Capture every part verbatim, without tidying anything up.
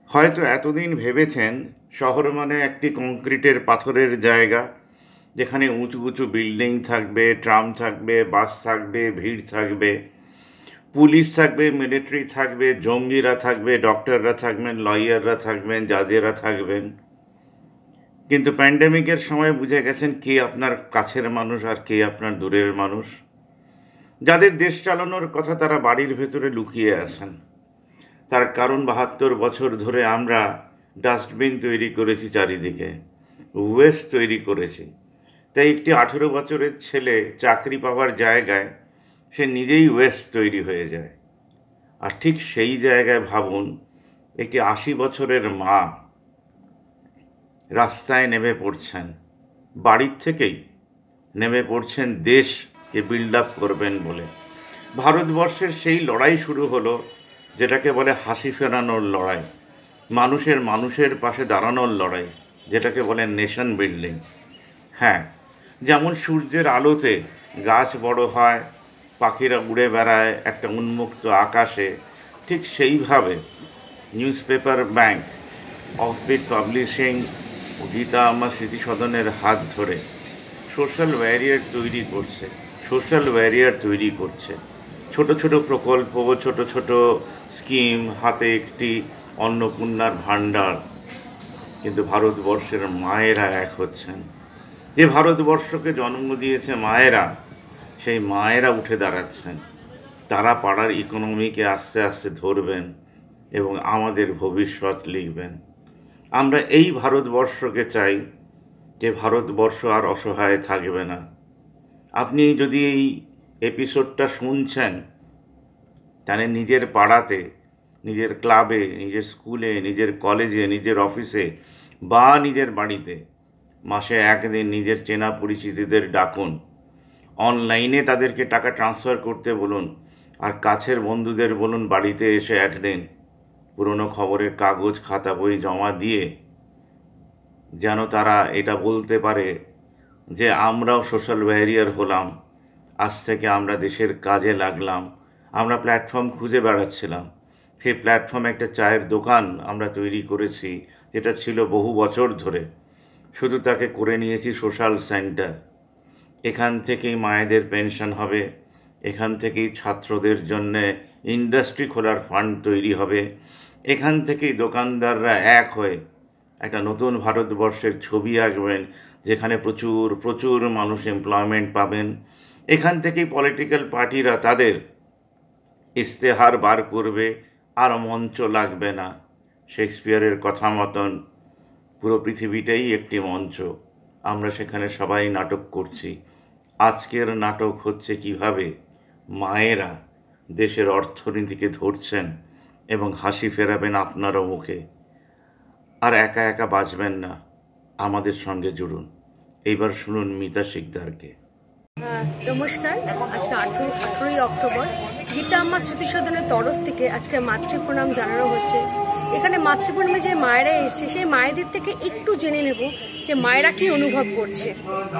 হয়তো এতদিন ভেবেছেন শহর মানে একটি কংক্রিটের পাথরের জায়গা, যেখানে উঁচু উঁচু বিল্ডিং থাকবে, ট্রাম থাকবে, বাস থাকবে, ভিড় থাকবে, পুলিশ থাকবে, মিলিটারি থাকবে, জঙ্গিরা থাকবে, ডক্টররা থাকবেন, লয়াররা থাকবেন, জাজেরা থাকবেন। কিন্তু প্যান্ডেমিকের সময় বুঝে গেছেন কে আপনার কাছের মানুষ আর কে আপনার দূরের মানুষ। যাদের দেশ চালানোর কথা তারা বাড়ির ভেতরে লুকিয়ে আছেন। তার কারণ বাহাত্তর বছর ধরে আমরা ডাস্টবিন তৈরি করেছি, চারিদিকে ওয়েস্ট তৈরি করেছি। তাই একটি আঠেরো বছরের ছেলে চাকরি পাওয়ার জায়গায় সে নিজেই ওয়েস্ট তৈরি হয়ে যায়। আর ঠিক সেই জায়গায় ভাবুন, একটি আশি বছরের মা রাস্তায় নেমে পড়ছেন, বাড়ির থেকেই নেমে পড়ছেন দেশকে বিল্ড আপ করবেন বলে। ভারতবর্ষের সেই লড়াই শুরু হলো যেটাকে বলে হাসি ফেরানোর লড়াই, মানুষের মানুষের পাশে দাঁড়ানোর লড়াই, যেটাকে বলে নেশন বিল্ডিং। হ্যাঁ, যেমন সূর্যের আলোতে গাছ বড় হয়, পাখিরা উড়ে বেড়ায় একটা উন্মুক্ত আকাশে, ঠিক সেইভাবে news paper bank, offbeat publishing ও গীতা আমার স্মৃতিসদনের হাত ধরে সোশ্যাল ব্যারিয়ার তৈরি করছে সোশ্যাল ব্যারিয়ার তৈরি করছে ছোট ছোট প্রকল্প, ছোট ছোট স্কিম, হাতে একটি অন্নপূর্ণার ভাণ্ডার। কিন্তু ভারতবর্ষের মায়েরা এক হচ্ছেন। যে ভারতবর্ষকে জন্ম দিয়েছে মায়েরা, সেই মায়েরা উঠে দাঁড়াচ্ছেন। তারা পাড়ার ইকোনমিকে আস্তে আস্তে ধরবেন এবং আমাদের ভবিষ্যৎ লিখবেন। আমরা এই ভারতবর্ষকে চাই, যে ভারতবর্ষ আর অসহায় থাকবে না। আপনি যদি এই এপিসোডটা শুনছেন, তাহলে নিজের পাড়াতে, নিজের ক্লাবে, নিজের স্কুলে, নিজের কলেজে, নিজের অফিসে বা নিজের বাড়িতে মাসে একদিন নিজের চেনা পরিচিতদের ডাকুন। অনলাইনে তাদেরকে টাকা ট্রান্সফার করতে বলুন, আর কাছের বন্ধুদের বলুন বাড়িতে এসে একদিন পুরনো খবরের কাগজ, খাতা, বই জমা দিয়ে যেন তারা এটা বলতে পারে যে আমরাও সোশ্যাল ব্যারিয়ার হলাম, আজ থেকে আমরা দেশের কাজে লাগলাম। আমরা প্ল্যাটফর্ম খুঁজে বেড়াচ্ছিলাম, সেই প্ল্যাটফর্মে একটা চায়ের দোকান আমরা তৈরি করেছি, যেটা ছিল বহু বছর ধরে, শুধু তাকে করে নিয়েছি সোশ্যাল সেন্টার। এখান থেকেই মায়েদের পেনশন হবে, এখান থেকেই ছাত্রদের জন্যে ইন্ডাস্ট্রি খোলার ফান্ড তৈরি হবে, এখান থেকেই দোকানদাররা এক হয়ে একটা নতুন ভারতবর্ষের ছবি আঁকবেন, যেখানে প্রচুর প্রচুর মানুষ এমপ্লয়মেন্ট পাবেন। এখান থেকেই পলিটিক্যাল পার্টিরা তাদের ইশতেহার বার করবে, আর মঞ্চ লাগবে না। শেক্সপিয়ারের কথা মতন পুরো পৃথিবীটাই একটি মঞ্চ, আমরা সেখানে সবাই নাটক করছি। আজকের নাটক হচ্ছে কিভাবে মায়েরা দেশের অর্থনীতিকে ধরছেন এবং হাসি ফেরাবেন আপনারও মুখে। আর একা একা বাঁচবেন না, আমাদের সঙ্গে জুড়ুন। এইবার শুনুন মিতা শিকদারকে। নমস্কার, আজকে আঠেরো আঠেরোই অক্টোবর গীতা আম্মা স্মৃতিসদনের তরফ থেকে আজকে মাতৃপ্রণাম জানানো হচ্ছে। এখানে মাতৃপ্রণামে যে মায়েরা এসছে, সেই মায়েদের থেকে একটু জেনে নেব যে মায়েরা কি অনুভব করছে।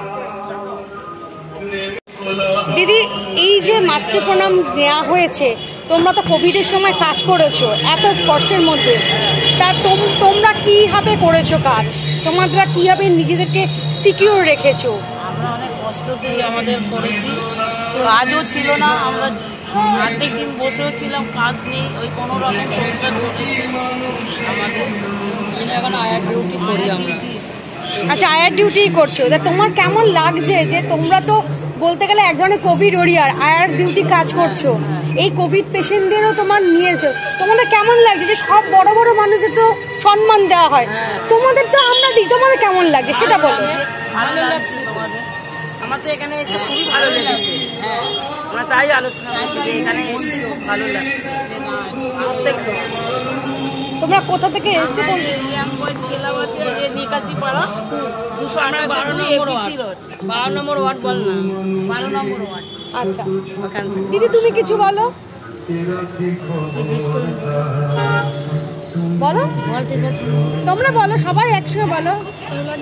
দিদি, এই যে মাতৃপ্রণাম দেওয়া হয়েছে, তোমরা তো কোভিডের সময় কাজ করেছো এত কষ্টের মধ্যে, তা তোমরা কিভাবে করেছো কাজ? তোমরা কিভাবে নিজেদেরকে সিকিউর রেখেছো? আমরা অনেক কষ্ট দিয়ে আমাদের করেছি, কাজও ছিল না, আমরা অর্ধেক দিন বসেও ছিলাম, কাজ নেই, ওই কোনো রকম সংসার চলেছে আমাদের। এখন আয়ার ডিউটি করি আমরা। আচ্ছা, আয়ার ডিউটি করছো, তা তোমার কেমন লাগছে যে তোমরা তো বলতে গেলে এক ধরনের কোভিড ওরিয়ার, আয়ার ডিউটি কাজ করছো, এই কোভিড পেশেন্টদেরও তোমার নিয়েছো, তোমাদের কেমন লাগছে যে সব বড় বড় মানুষদের তো সম্মান দেওয়া হয়, তোমাদের তো আমরা দিই, তোমাদের কেমন লাগে সেটা বলো। ভালো লাগছে তোমাদের, আমার তো এখানে এসে খুবই ভালো লেগেছে। হ্যাঁ, আমরা তাই আলোচনা করছি যে এখানে এসে খুব ভালো লাগছে। তোমরা কোথা থেকে এসছো? ইয়াং বয়েজ ক্লাব আছে নিকাশি পাড়া, দুশো আঠাশি এপিসি রোড, বারো নম্বর ওয়ার্ড। বল না, বারো নম্বর ওয়ার্ড। আচ্ছা দিদি, তুমি কিছু বলো। বলো, তোমরা বলো, সবাই একসঙ্গে বলো।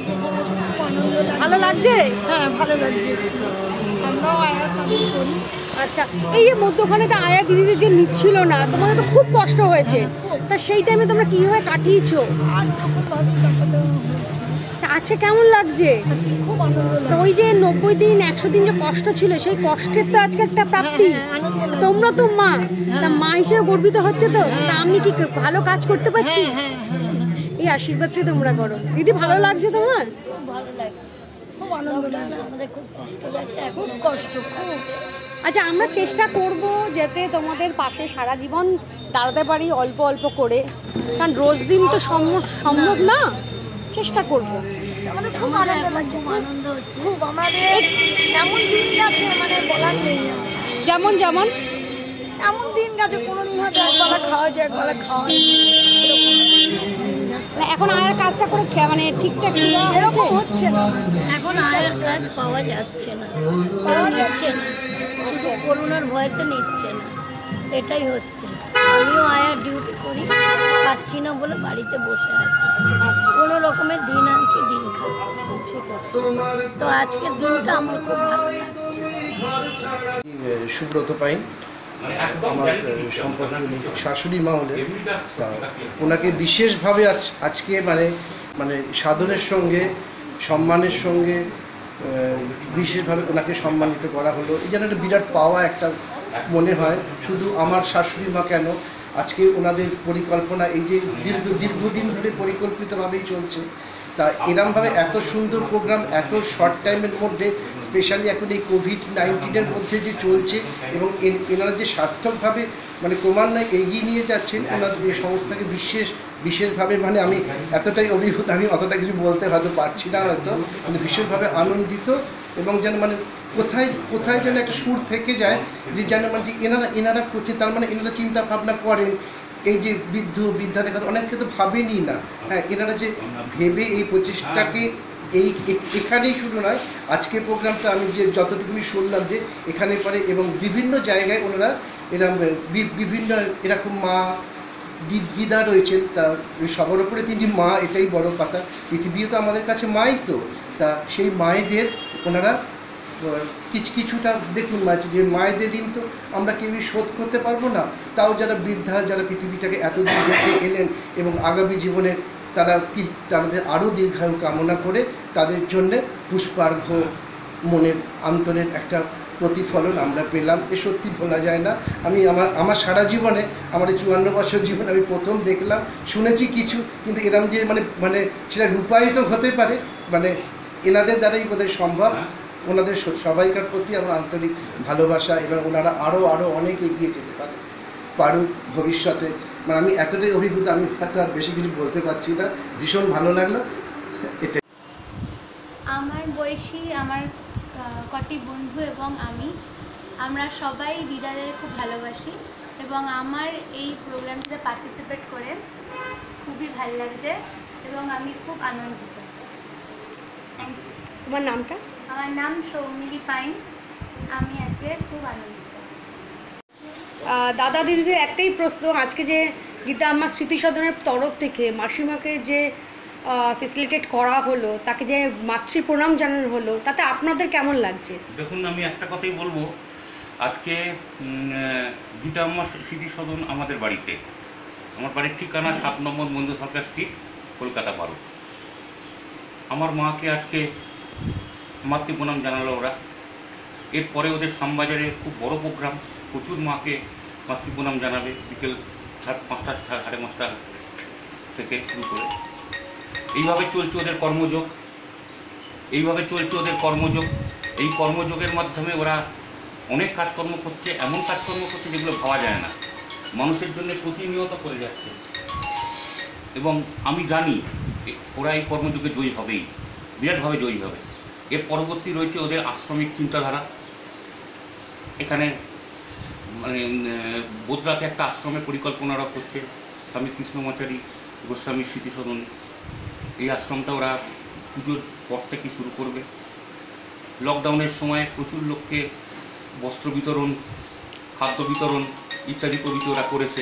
ভালো লাগছে? হ্যাঁ, ভালো লাগছে। আমরাও আয়ার কাজ করি। আচ্ছা, এই যে মধ্যখানে তো আয়া দিদিদের যে নিচ্ছিল না, তোমাদের তো খুব কষ্ট হয়েছে, তা সেই টাইমে তোমরা কিভাবে কাটিয়েছো? আর রকমভাবে কাটাতে হচ্ছে। আচ্ছা, কেমন লাগছে? আজকে খুব আনন্দ তো লাগছে। ওই যে নব্বই দিন একশো দিন যে কষ্ট ছিল, সেই কষ্টের তো আজকে একটা প্রাপ্তি। হ্যাঁ, হ্যাঁ, আনন্দ লাগছে। তোমরা তো মা, তা মা হিসেবে গর্বিত হচ্ছে তো? তা আমি কি ভালো কাজ করতে পারছি? হ্যাঁ হ্যাঁ হ্যাঁ, এই আশীর্বাদটা তোমরা করো। দিদি, ভালো লাগছে তোমার? খুব ভালো লাগে। খুব আনন্দ লাগছে। আমাদের খুব কষ্ট গেছে, খুব কষ্ট খুব। আচ্ছা, আমরা চেষ্টা করব যাতে তোমাদের পাশে সারা জীবন দাঁড়াতে পারি অল্প অল্প করে, কারণ রোজ দিন তো সম্ভব সম্ভব না, চেষ্টা করব। আমাদের খুব আনন্দ লাগছে, খুব আনন্দ হচ্ছে। খুব আমাদের এমন দিন গেছে মানে বলার নেই না। যেমন যেমন এমন দিন গেছে কোনোদিন হয়তো একবেলা খাওয়া যায় একবেলা খাওয়া যায় না। এরকম দিন গেছে। মানে এখন আর কাজটা করে খে- মানে ঠিকঠাক সুবিধা এরকম হচ্ছে? হচ্ছে না, এখন আয়ের কাজ পাওয়া যাচ্ছে না, পাওয়া নিচ্ছে না, শুধু করোনার ভয়তে নিচ্ছে না, এটাই হচ্ছে। আমিও আয়ার ডিউটি করি, পাচ্ছি না বলে বাড়িতে বসে আছি, কোনো রকমের দিন আনছি দিন খাচ্ছি। ঠিক আছে। তো আজকের দিনটা আমার খুব ভালো লাগছে। সুব্রত পাইন আমার সম্পর্কে শাশুড়ি মা হলেন, তা ওনাকে বিশেষভাবে আজ আজকে মানে মানে সাধনের সঙ্গে সম্মানের সঙ্গে আহ, বিশেষভাবে ওনাকে সম্মানিত করা হলো। এই যেন একটা বিরাট পাওয়া একটা মনে হয়। শুধু আমার শাশুড়ি মা কেন, আজকে ওনাদের পরিকল্পনা এই যে দীর্ঘ দীর্ঘদিন ধরে পরিকল্পিতভাবেই চলছে, তা এরমভাবে এত সুন্দর প্রোগ্রাম এত শর্ট টাইমের মধ্যে, স্পেশালি এখন এই কোভিড নাইন্টিনের মধ্যে যে চলছে এবং এন- এনারা যে সার্থকভাবে মানে ক্রমান্বয়ে এগিয়ে নিয়ে যাচ্ছেন, ওনাদের এই সংস্থাকে বিশেষ বিশেষভাবে মানে আমি এতটাই অভিভূত, আমি অতটা কিছু বলতে হয়তো পারছি না হয়তো, কিন্তু বিশেষভাবে আনন্দিত এবং যেন মানে কোথায় কোথায় যেন একটা সুর থেকে যায় যে যেন মানে যে এনারা এনারা করছে, তার মানে এনারা চিন্তা ভাবনা করেন। এই যে বৃদ্ধ বৃদ্ধাদের কথা অনেক ক্ষেত্রে ভাবেনি না, হ্যাঁ এনারা যে ভেবে এই প্রচেষ্টাকে এই এ- এখানেই শুরু নয়, আজকে প্রোগ্রামটা আমি যে যতটুকুনি শুনলাম যে এখানে পরে এবং বিভিন্ন জায়গায় ওনারা এরকম বি- বিভিন্ন এরকম মা দি- দিদা রয়েছেন, তা সবার উপরে তিনি মা, এটাই বড় কথা। পৃথিবীও তো আমাদের কাছে মাই, তো তা সেই মায়েদের ওনারা কিছু কিছুটা দেখুন মাঝে যে মায়েদের ঋণ তো আমরা কেউই শোধ করতে পারবো না, তাও যারা বৃদ্ধা যারা পৃথিবীটাকে এতদিন দেখে এলেন এবং আগামী জীবনে তারা কি তাদের আরও দীর্ঘায়ু কামনা করে তাদের জন্যে পুষ্পার্ঘ্য মনের অন্তরের একটা প্রতিফলন আমরা পেলাম। এ সত্যি ভোলা যায় না। আমি আমার আমার সারা জীবনে আমার এই চুয়ান্ন বছর জীবনে আমি প্রথম দেখলাম, শুনেছি কিছু, কিন্তু এরম যে মানে মানে সেটা রূপায়িত হতে পারে মানে এনাদের দ্বারাই বোধহয় সম্ভব। ওনাদের সবাইকার প্রতি আমার আন্তরিক ভালোবাসা এবং ওনারা আরও আরও অনেক এগিয়ে যেতে পারে পারুক ভবিষ্যতে। মানে আমি এতটাই অভিভূত, আমি হয়তো আর বেশি কিছু বলতে পারছি না। ভীষণ ভালো লাগলো এটা। আমার বয়সী আমার আহ, কটি বন্ধু এবং আমি আমরা সবাই দিদাদের খুব ভালোবাসি এবং আমার এই প্রোগ্রামটিতে পার্টিসিপেট করে খুবই ভালো লাগছে এবং আমি খুব আনন্দিত। Thank you. তোমার নামটা? আমার নাম সৌমিলি পাইন, আমি আজকে খুব আনন্দিত। আহ, দাদা দিদিদের একটাই প্রশ্ন, আজকে যে গীতা আমার স্মৃতিসদনের তরফ থেকে মাসিমাকে যে ফেসিলিটেট করা হলো, তাকে যে মাতৃ প্রণাম জানানো হলো, তাতে আপনাদের কেমন লাগছে? দেখুন, আমি একটা কথাই বলবো, আজকে উম, আহ, গীতা আম্মা স্মৃতি সদন আমাদের বাড়িতে, আমার বাড়ির ঠিকানা সাত নম্বর বন্ধু সরকার স্ট্রিট, কলকাতা বারো। আমার মাকে আজকে মাতৃ প্রণাম জানালো ওরা। এরপরে ওদের শ্যামবাজারে খুব বড় প্রোগ্রাম, প্রচুর মাকে মাতৃ প্রণাম জানাবে বিকেল সাড়ে পাঁচটা সাড়ে পাঁচটা থেকে শুরু করে। এইভাবে চলছে ওদের কর্মযোগ, এইভাবে চলছে ওদের কর্মযোগ। এই কর্মযোগের মাধ্যমে ওরা অনেক কাজকর্ম করছে, এমন কাজকর্ম করছে যেগুলো ভাবা যায় না, মানুষের জন্য প্রতিনিয়ত করে যাচ্ছে। এবং আমি জানি ওরা এই কর্মযোগে জয়ী হবেই, বিরাটভাবে জয়ী হবে। এর পরবর্তী রয়েছে ওদের আশ্রমিক চিন্তাধারা। এখানে মানে বোদরাতে একটা আশ্রমের পরিকল্পনা ওরা করছে, স্বামী কৃষ্ণমাচারী গোস্বামী স্মৃতিসদন। এই আশ্রমটা ওরা পুজোর পর থেকে শুরু করবে। লকডাউনের সময় প্রচুর লোককে বস্ত্র বিতরণ, খাদ্য বিতরণ ইত্যাদি প্রভৃতি ওরা করেছে।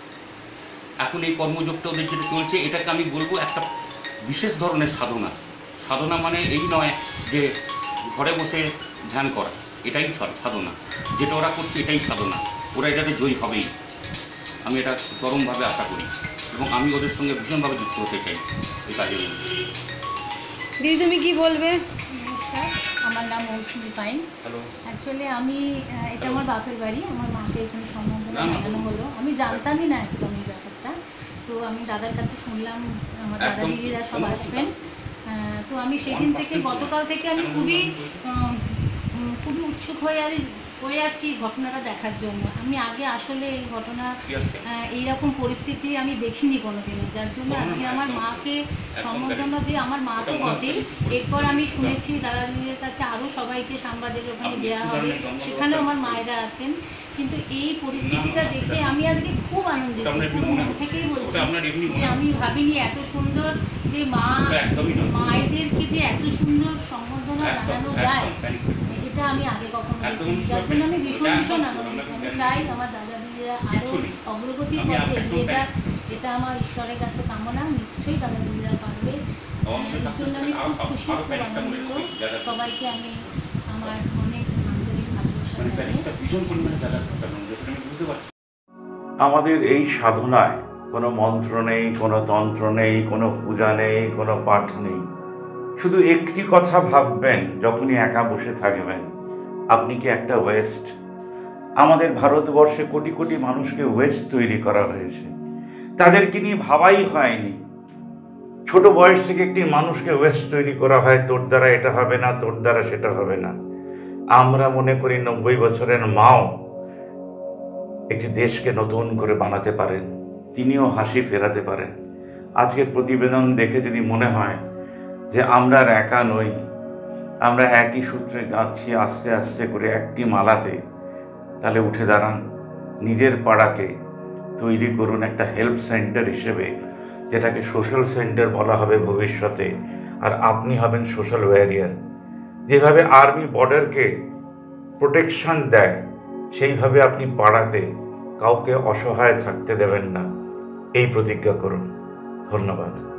এখন এই কর্মযোগটা ওদের যেটা চলছে, এটাকে আমি বলবো একটা বিশেষ ধরনের সাধনা। সাধনা মানে এই নয় যে ঘরে বসে ধ্যান করা, এটাই সাধনা, যেটা ওরা করছে এটাই সাধনা, ওরা এটাতে জয়ী হবেই, আমি এটা চরমভাবে আশা করি এবং আমি ওদের সঙ্গে ভীষণভাবে যুক্ত হতে চাই এই কাজের মধ্যে। দিদি তুমি কি বলবে? নমস্কার, আমার নাম মৌসুমি পাইন। হ্যালো। অ্যাকচুয়ালি আমি আহ, এটা আমার বাপের বাড়ি, আমার মাকে এখানে সম্বর্ধনা জানানো হলো। আমি জানতামই না একদম এই ব্যাপারটা, তো আমি দাদার কাছে শুনলাম আমার দাদা দিদিরা সব আসবেন। আহ, তো আমি সেদিন থেকে গতকাল থেকে আমি খুবই আহ, উম, খুবই উৎসুক হয়ে আর হয়ে আছি ঘটনাটা দেখার জন্য। আমি আগে আসলে এই ঘটনা এইরকম পরিস্থিতি আমি দেখিনি কোনোদিনও, যার জন্য আজকে আমার মাকে সম্বর্ধনা দিয়ে, আমার মা তো বটেই, এরপর আমি শুনেছি দাদা দিদির কাছে আরও সবাইকে সাংবাদিক ওখানে দেওয়া হবে, সেখানেও আমার মায়েরা আছেন। কিন্তু এই পরিস্থিতিটা দেখে আমি আজকে খুব আনন্দিত, পুরো মন থেকেই বলছি যে আমি ভাবিনি এত সুন্দর যে মা মায়েদেরকে যে এত সুন্দর সম্বর্ধনা জানানো যায়, এটা আমি আগে কখনো দেখিনি, যার জন্য আমি ভীষণ ভীষণ আনন্দিত। আমি চাই আমার দাদা দিদিরা আরও অগ্রগতির পথে এগিয়ে যাক, এটা আমার ঈশ্বরের কাছে কামনা। নিশ্চয়ই দাদা দিদিরা পারবে, এর জন্য আমি খুব খুশি, খুব আনন্দিত। সবাইকে আমি আমার অনেক আন্তরিক ভালোবাসা জানাই। আমাদের এই সাধনায় কোনো মন্ত্র নেই, কোনো তন্ত্র নেই, কোনো পূজা নেই, কোনো পাঠ নেই। শুধু একটি কথা ভাববেন যখনই একা বসে থাকবেন, আপনি কি একটা ওয়েস্ট? আমাদের ভারতবর্ষে কোটি কোটি মানুষকে ওয়েস্ট তৈরি করা হয়েছে, তাদেরকে নিয়ে ভাবাই হয়নি। ছোট বয়স থেকে একটি মানুষকে ওয়েস্ট তৈরি করা হয়, তোর দ্বারা এটা হবে না, তোর দ্বারা সেটা হবে না। আমরা মনে করি নব্বই বছরের মাও একটি দেশকে নতুন করে বানাতে পারেন, তিনিও হাসি ফেরাতে পারেন। আজকের প্রতিবেদন দেখে যদি মনে হয় যে আমরা আর একা নই, আমরা একই সূত্রে গাচ্ছি আস্তে আস্তে করে একটি মালাতে, তাহলে উঠে দাঁড়ান, নিজের পাড়াকে তৈরি করুন একটা হেল্প সেন্টার হিসেবে, যেটাকে সোশ্যাল সেন্টার বলা হবে ভবিষ্যতে, আর আপনি হবেন সোশ্যাল ওয়ারিয়ার। যেভাবে আর্মি বর্ডারকে প্রোটেকশন দেয়, সেইভাবে আপনি পাড়াতে কাউকে অসহায় থাকতে দেবেন না, এই প্রতিজ্ঞা করুন। ধন্যবাদ।